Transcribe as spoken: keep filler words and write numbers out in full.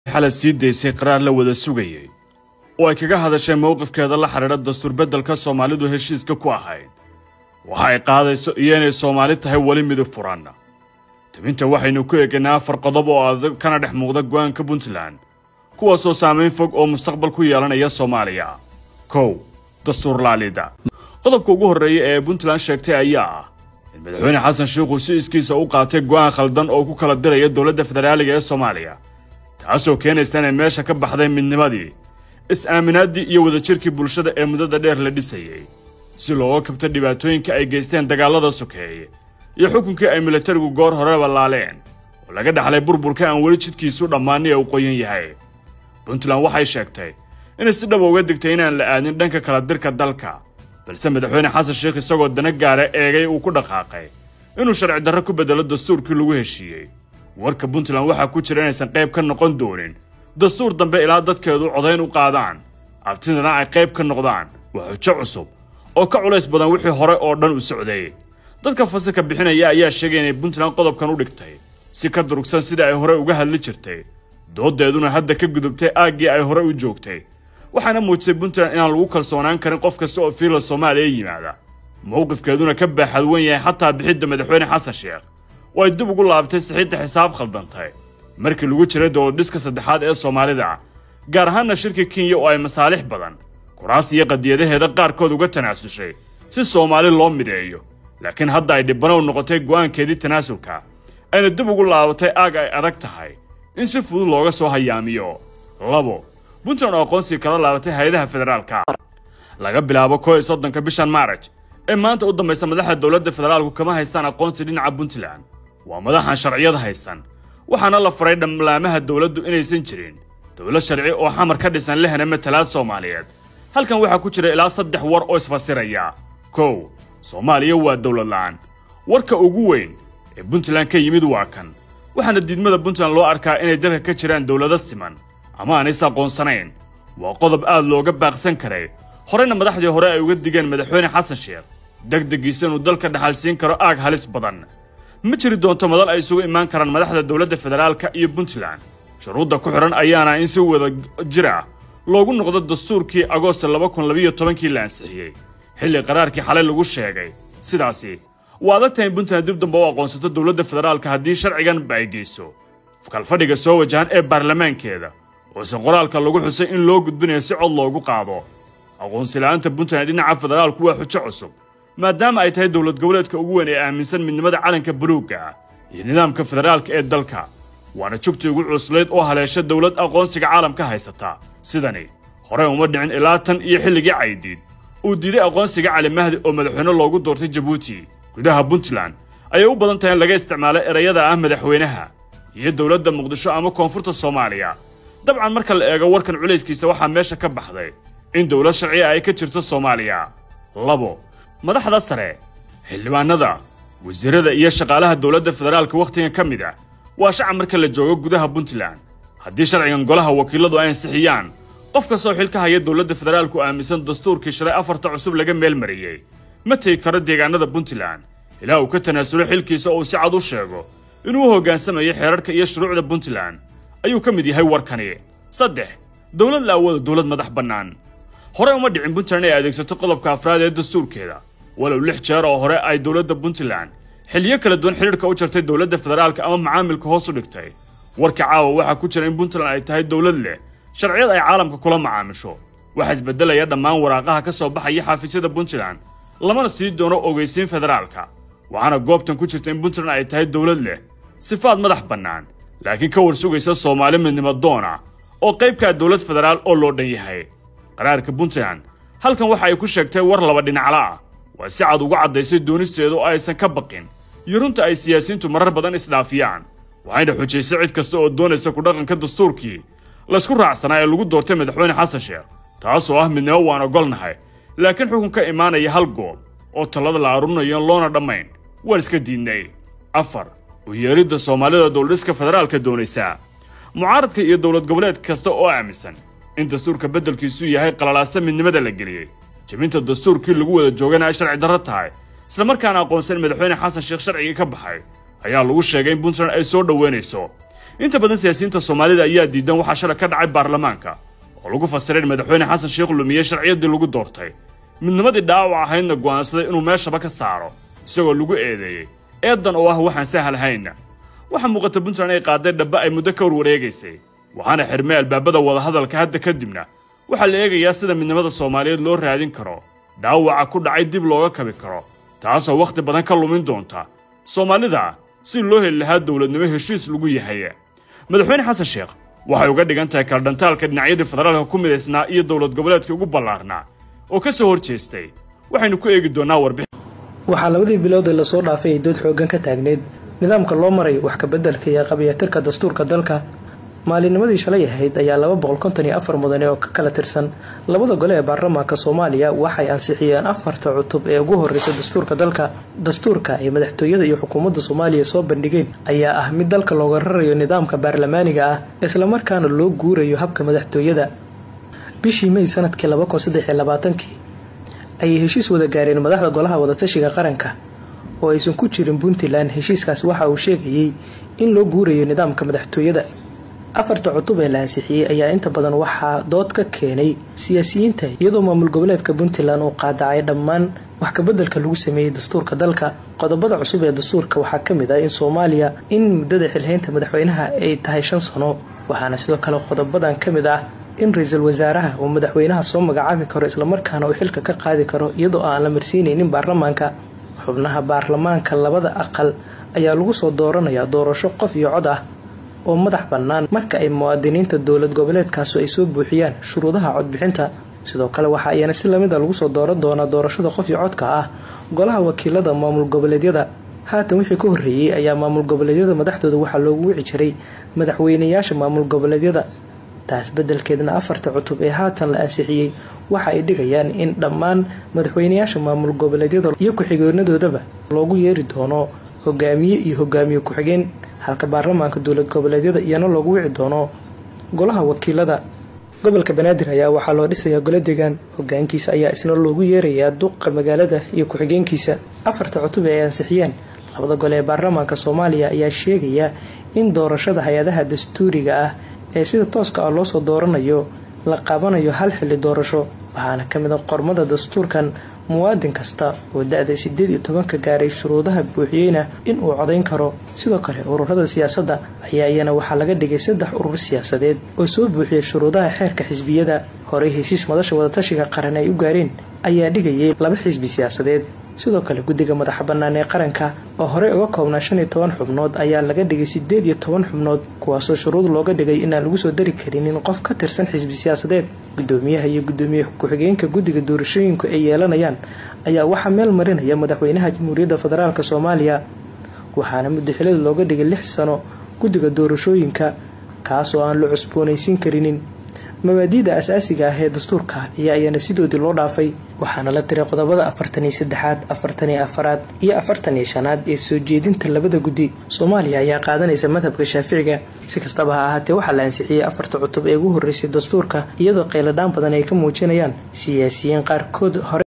xal sii deysay qaraar la wada sugayay oo ay kaga hadashay mowqifkeeda la xiriira dastuur beddelka Soomaalidu heshiiska ku ahayd waxa ay qaadayso inay Soomaali tahay wali mid furan tabinta waxaynu ku eegnaa afar qodob oo adag kana dhex muuqda go'aanka Puntland kuwaas oo saameyn fog oo mustaqbal ku yeelanaya Soomaaliya kow dastuur laalida qodobka ugu horeeya ee Puntland sheegtay ayaa in madaxweyne Xasan Sheekh uu si iskiisa u qaatay go'aan khaldan oo ku kala diraya dawladda federaaliga ee Soomaaliya taasoo keenaysa in meesha ka baxday midnimadii is-aaminaadii iyo wadajirkii bulshada ee muddada dheer la dhisayay si loo kabto dhibaatooyinka ay geysteen dagaalada sokeeye iyo xukunkii ay militarigu goor hore balaaleen oo laga dhaxlay burburka aan weli jidkiisu dhammaanay u qoyan yahay Puntland waxay sheegtay in si dhab uga digtay inaan la aadin dhanka kala dirka dalka balse madaxweyne Xasan Sheekh isagoo dana gaara eegay uu ku dhaqaaqay inuu sharci darro ku bedelo dastuurkii lagu heshiiyay warka Puntland waxa ku jira inaysan qayb ka noqon doonin dastuur dambe ilaa dadkeedu codayn u qaadaan aftinana ay qayb ka noqdaan waa xujo cusub oo ka culays badan wixii hore oo dhan u socday dadka fasalka bixinaya ayaa sheegay in Puntland qodobkan u dhigtay si ka durugsan sida ay hore uga hadli jirtay doodeeduna hadda ka gudubtay aagii ay hore u joogtay waxaana muujisay Puntland inaan lagu kalsoonaan karin qof kasta oo fiil Soomaaliya yimaada mowqifkeeduna ka baaxad weyn yahay xataa bixidda madaxweyne Xasan Sheekh way dib ugu laabtay saxiixda xisaab khaldantay markii lagu jiray dowlad dhiska saddexaad ee Soomaalida gaar ahaan shirka Kenya oo ay masaalix badan kuraas iyo qadiyadaheeda qaarkood uga tanaasushay si Soomaali loo mideeyo laakiin hadda ay dhibano noqotay go'aankeedii tanaasulka ayna dib ugu laabatay aag ay adag tahay in si fudud looga soo hayaamiyo labo Puntland oo aqoonsi kala laabatay hay'adaha federaalka laga bilaabo koow iyo soddonka bishan Maarch ee maanta u dambaysa madaxda dawladda federaalku kama haystaan aqoonsi dhinaca Puntland waa madaxan sharciyada haysan waxaana la faray dhamlaamaha dawladdu inaysan jirin dawlad sharci oo xamar ka dhisan lehna matalaad Soomaaliyeed halkan waxa ku jira ilaa saddex war oo isfasiraya kow Soomaaliya waa dawlad la'aan warka ugu weyn ee Puntland ka yimid waa kan waxaana diidmada Puntland loo arkaa inay dalka ka jiraan dawlado siman ama aan is aqoonsanayn waa qodob aad looga baaqsan karay horena madaxdii hore ay uga digeen madaxweyne Xasan Sheekh degdegiisa inuu dalka dhaxalsiin karo aag halis badan ma jiri doonto madal ay isugu imaan karaan madaxda dawladda federaalka iyo Puntland shuruudda ku xiran ayaana in si wada jira loogu noqdo dastuurkii Agoosto laba kun iyo laba iyo toban la ansixiyay xilli qaraarkii xalay lagu sheegay sidaasi waa adagtahay in Puntland dib dambe u aqoonsato dawladda federaalka haddii sharcigan ay geyso kalfadhiga soo wajahan ee baarlamaankeeda oo si qoraalka lagu xusay in loo gudbinayo si cod loogu qaado aqoonsi la'aanta Puntland dhinaca federaalku waa xujo cusub maadaama ay tahay dawlad goboleedka ugu weyn ee aaminsan midnimada calanka buluugga iyo nidaamka federaalka ee dalka waana jugti ugu cuslayd oo haleesha dawlad aqoonsiga caalamka haysata sidani hore uma dhicin ilaa tan iyo xilligii Caydiid uu diiday aqoonsiga Cali Mahdi oo madaxweyne loogu doortay Djibouti gudaha Puntland ayay u badan tahay in laga isticmaalay erayada ah madaxweynaha iyo dawladda Muqdisho ama koonfurta Soomaaliya dabcan marka la eego warkan culayskiisa waxa meesha ka baxday in dawlad sharci ay ka jirto Soomaaliya labo madaxda sare xildhibaanada wasiirada iyo shaqaalaha dawladda federaalka waqtigan ka mid ah waa shacab marka la joogo gudaha Puntland haddii sharcigan golaha wakiiladu ay ansixiyaan qof ka soo xilka haya dawladda federaalku aaminsan dastuurkii shalay afarta cusub laga meel mariyay ma tagi karo deegaanada Puntland ilaa uu ka tanaasulo xilkiisa oo si cad u sheego inuu hoggaansamayo xeerarka iyo shuruucda Puntland ayuu ka mid yahay warkani saddex dawlad la awoodo dawlad madax bannaan hore uma dhicin Puntland ay adeegsato qodobka afraad ee dastuurkeeda walow lix jeer oo hore ay dawladda Puntland xilliyo kala duwan xiriirka u jartay dawladda federaalka ama macaamilka hoos u dhigtay warka caawa waxa ku jira in Puntland ay tahay dawlad leh sharciyada ay caalamka kula macaamisho waxa isbedelaya dhammaan waraaqaha ka soo baxaya xafiisyada Puntland lamana sii doono ogeysiin federaalka waxaana goobtan ku jirta in Puntland ay tahay dawlad leh sifaad madax bannaan laakiin ka warsugaysa Soomaali midnimo doona oo qaybka dawlad federaal oo loo dhan yahay qaraarka Puntland halkan waxa ay ku sheegtay war laba dhinacla ah waa si cad uga cadaysay doonisteedu oo aysan ka baqin iyo runta ay siyaasiyiintu marar badan isdhaafiyaan waxayna xujaysay cid kasta oo doonaysa ku dhaqanka dastuurkii la isku raacsanaa ee lagu doortay madaxweyne Xasan Sheekh taasoo ah midnimo waan ogolnahay laakiin xukunka imaanaya hal goob oo talada la arunayo loona dhamayn war iska diidnay afar u yeeridda Soomaalida dawladda federaalka doonaysa mucaaradka iyo dawlad goboleed kasta oo aaminsan in dastuurka beddelkiisu yahay qalalaasa midnimada la geliyay jabinta dastuurkii lagu wada joogana ay sharci darro tahay isla markaana aqoonsan madaxweyne Xasan Sheekh sharciga ka baxay ayaa lagu sheegay in Puntland ay soo dhaweynayso inta badan siyaasiyiinta Soomaalida ayaa diidan waxa shalay ka dhacay baarlamaanka oo lagu fasiray madaxweyne Xasan Sheekh lumiye sharciyadii lagu doortay midnimadii dhaawac ahaydna go'aansaday inuu meeshaba ka saaro isagoo lagu eedeeyay eedan oo ah waxaan sahal hayna waxa muuqata Puntland ay qaaday dhaba ay muddo ka wareegaysay waxaana xirmay albaabada wada hadalka hadda kadibna waxa la eegayaa sida midnimada Soomaaliyeed loo raadin karo dhaawaca ku dhacay dib looga kabi karo taasoo waqti badan ka lumin doonta Soomaalida si loo heli lahaa dawladnimo heshiis lagu yahay madaxweyne Xasan Sheekh waxay uga dhigan tahay kala dhantaalka dhinacyada federaalka ku mideysnaa iyo dawlad goboleedka ugu ballaarnaa oo ka soo horjeestay waxaynu ku eegi doonaa warbixin waxa labadii bilood ee la soo dhaafay dood xoogan ka taagneed nidaamka loo maray wax ka bedelka iyo qabiyatirka dastuurka dalka maalinimadii shalay ahayd ayaa laba boqol konton iyo afar mudane oo ka kala tirsan labada gole ee baarlamaanka Soomaaliya waxay ansixiyeen afarta cutub ee ugu horeysay dastuurka dalka dastuurka ee madaxtooyada iyo xukuumadda Soomaaliya soo bandhigeen ayaa ah mid dalka looga rarayo nidaamka baarlamaaniga ah isla markaana loo guurayo habka madaxtooyada bishii May sanadkii laba kun saddex iyo labaatan ay heshiis wada gaareen madaxda golaha wada tashiga qaranka oo aysan ku jirin Puntland heshiiskaas waxa uu sheegayay in loo guurayo nidaamka madaxtooyada afarta cutub ee la ansixiyay ayaa inta badan waxaa dood ka keenay siyaasiyiinta iyadoo maamul goboleedka Puntland uu qaadacay dhammaan wax ka bedelka lagu sameeyay dastuurka dalka qodobada cusub ee dastuurka waxaa kamid ah in Soomaaliya in muddada xilhaynta madaxweynaha ay tahay shan sano waxaana sidoo kale qodobadan kamid ah in ra'iisul wasaaraha uu madaxweynaha soo magacaabi karo isla markaana uu xilka ka qaadi karo iyadoo aan la marsiinaynin baarlamaanka xubnaha baarlamaanka labada aqal ayaa lagu soo dooranayaa doorasho qof iyo cod ah oo madax bannaan marka ay muwaadiniinta dawlad goboleedkaas ay soo buuxiyaan shuruudaha codbixinta sidoo kale waxa ayana si lamid ah lagu soo dooran doonaa doorashada qof iyo codka ah golaha wakiilada maamul goboleedyada haatan wixii ka horeeyay ayaa maamul goboleedyada madaxdooda waxa loogu wici jiray madaxweynayaasha maamul goboleedyada taas bedelkeedna afarta cutub ee haatan la ansixiyay waxa ay dhigayaan in dhammaan madaxweynayaasha maamul goboleedyada iyo ku-xigeenadoodaba loogu yeeri doono hogaamiye iyo hogaamiye ku-xigeen halka baarlamaanka dawlad goboleedyada iyana loogu wici doono golaha wakiilada gobolka Banaadir ayaa waxaa loo dhisayaa gole deegaan hogaankiisa ayaa isna loogu yeerayaa duqa magaalada iyo ku-xigeenkiisa afarta cutub ee ansixiyeen labada gole ee baarlamaanka Soomaaliya ayaa sheegaya in doorashada hay'adaha dastuuriga ah ee sida tooska ah loo soo dooranayo la qabanayo hal xilli doorasho waxaana kamid ah qormada dastuurkan muwaadin kasta oo da'da sideed iyo toban ka gaaray shuruudaha buuxiyayna in uu codeyn karo sidoo kale ururada siyaasadda ayaa iyana waxaa laga dhigay saddex urur siyaasadeed oo soo buuxiyay shuruudaha xeerka xisbiyada horey heshiis madasha wada tashiga qaran ay u gaareen ayaa dhigayay laba xisbi siyaasadeed sidoo kale guddiga madaxa bannaan ee qaranka oo horey uga koobnaa shan iyo toban xubnood ayaa laga dhigay sideed iyo toban xubnood kuwaasoo shuruud looga dhigay inaan lagu soo dari karin in qof ka tirsan xisbi siyaasadeed gudoomiyaha iyo gudoomiye ku-xigeenka guddiga doorashooyinka ay yeelanayaan ayaa waxaa meel marinaya madaxweynaha jamhuuriyadda federaalka Soomaaliya waxaana muddo xilid looga dhigay lix sano guddiga doorashooyinka kaas oo aan la cusboonaysiin karinin mabaadiida asaasiga ah ee dastuurka ayaa ayana sidoodii loo dhaafay waxaana la tiray qodobada afartan iyo saddexaad afartan iyo afaraad iyo afartan iyo shanaad ee soo jeedinta labada guddi Soomaaliya ayaa qaadanaysa madhabka Shaaficiga si kastaba ha ahaatee waxaa la ansixiyay afarta cutub ee ugu horeysay dastuurka iyadoo qeyladaan badan ay ka muujinayaan siyaasiyiin qaarkood hore